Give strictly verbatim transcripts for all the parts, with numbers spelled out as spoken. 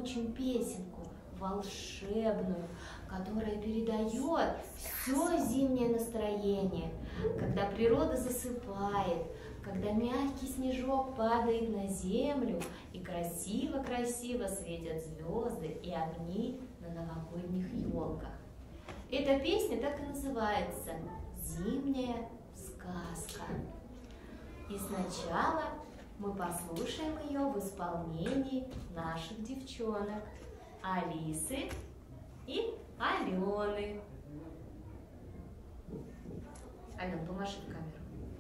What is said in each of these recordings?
выучим песенку волшебную, которая передает все зимнее настроение, когда природа засыпает, когда мягкий снежок падает на землю и красиво-красиво светят звезды и огни на новогодних елках. Эта песня так и называется «Зимняя сказка». И сначала мы послушаем ее в исполнении наших девчонок Алисы и Алены. Ален, помаши в камеру.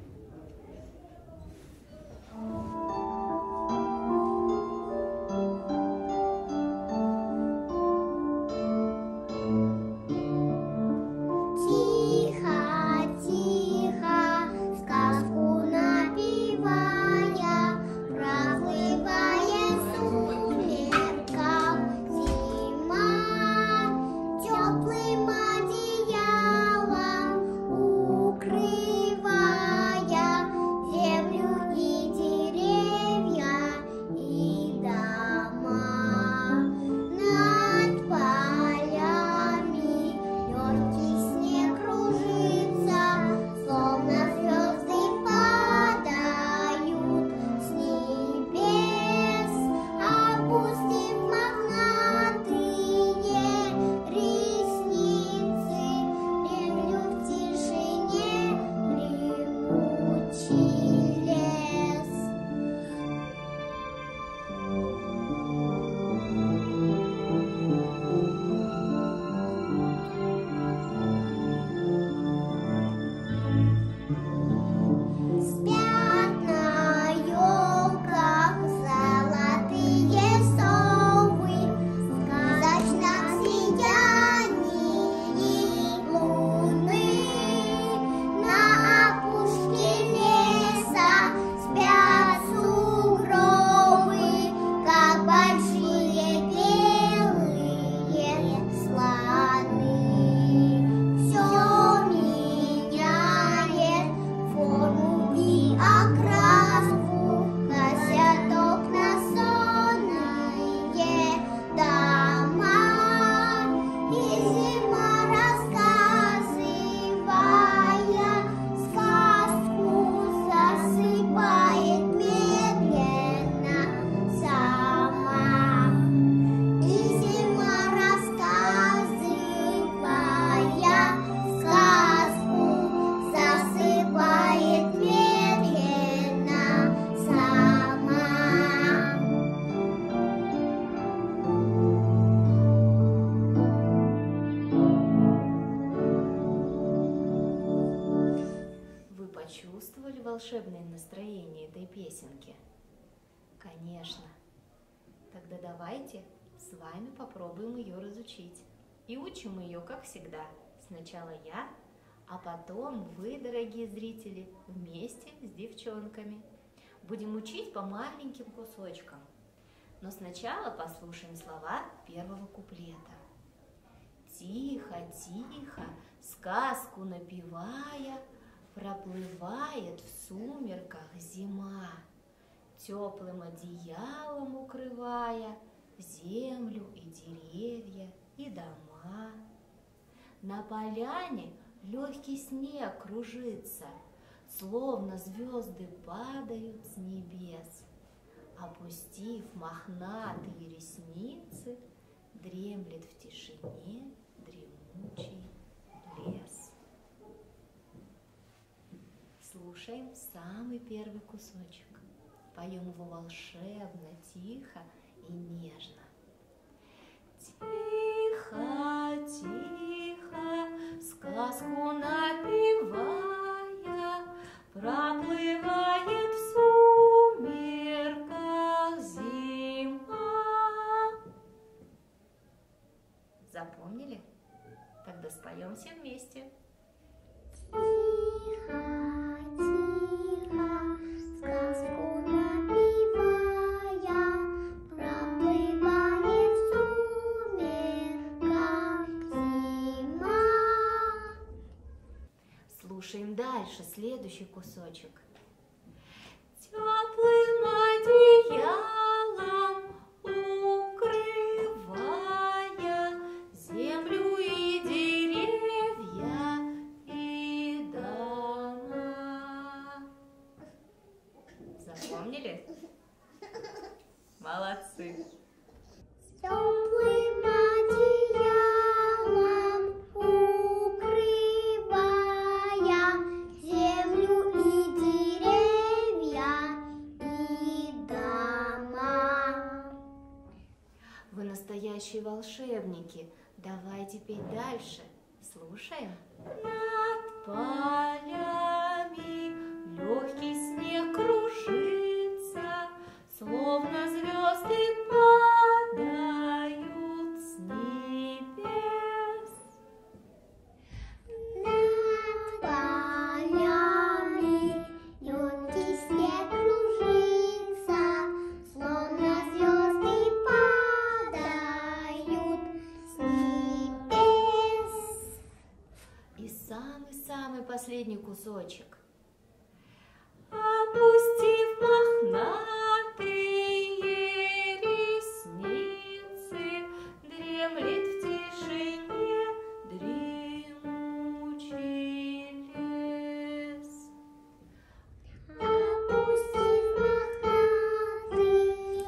Почувствовали волшебное настроение этой песенки? Конечно. Тогда давайте с вами попробуем ее разучить. И учим ее, как всегда. Сначала я, а потом вы, дорогие зрители, вместе с девчонками. Будем учить по маленьким кусочкам. Но сначала послушаем слова первого куплета. Тихо, тихо, сказку напевая, проплывает в сумерках зима, теплым одеялом укрывая землю и деревья и дома. На поляне легкий снег кружится, словно звезды падают с небес. Опустив мохнатые ресницы, дремлет в тишине дремучий лес. Слушаем самый первый кусочек. Поем его волшебно, тихо и нежно. Тихо, тихо, сказку напевая, проплывает в сумерках зима. Запомнили? Тогда споем все вместе. Слушаем дальше, следующий кусочек. Теплым одеялом укрывая Вы настоящие волшебники. Давайте петь дальше. Слушаем. Над полями легкий снег кружится, словно звезды падают с небес. Над полями легкий снег кружится, словно звезды падают с небес. И самый-самый последний кусочек. Опустив мохнатые ресницы, дремлет в тишине дремучий лес. Опустив мохнатые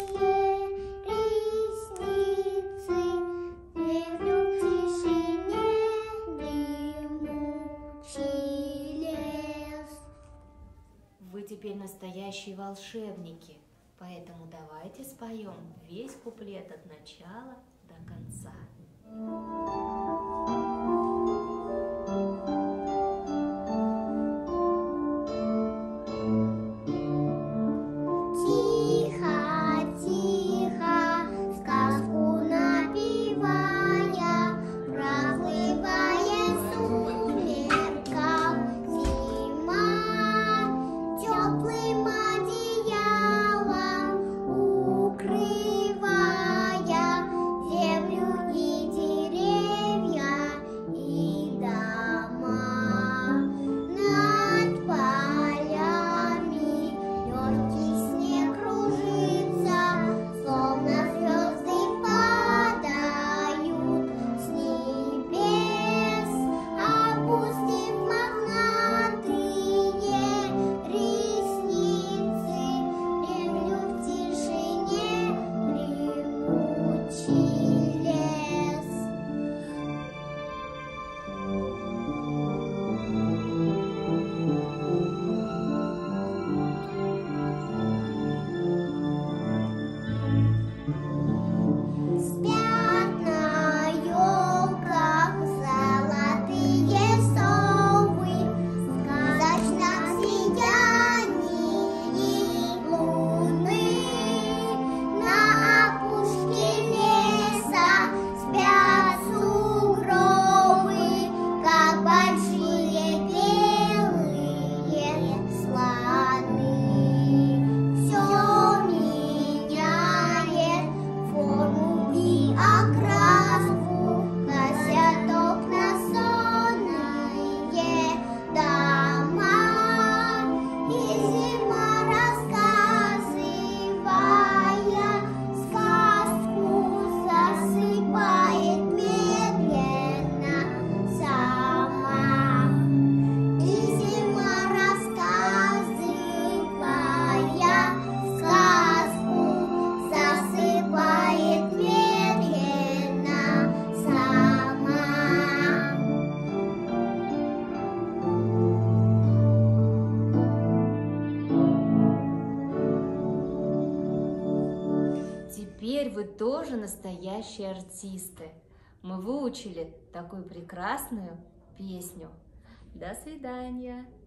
ресницы, дремлет в тишине дремучий лес. Вы теперь настоящие волшебники, поэтому давайте споем весь куплет от начала до конца. Тихо, тихо, сказку напевая, проплывая в сумерках зима, теплым одеялом укрывая землю и деревья и дома. Над полями легкий снег кружится, словно звезды падают с небес. Опустив мохнатые ресницы, дремлю в тишине дремучий лес. Спят на елках золотые совы, в сказочном сиянии луны. На опушке леса спят сугробы, как большие белые слоны. Все меняет форму и окраску, носят окна сонные дома. И зима, рассказывая сказку, засыпает медленно сама. И зима, рассказывая сказку, засыпает медленно сама. Теперь вы тоже настоящие артисты. Мы выучили такую прекрасную песню. До свидания!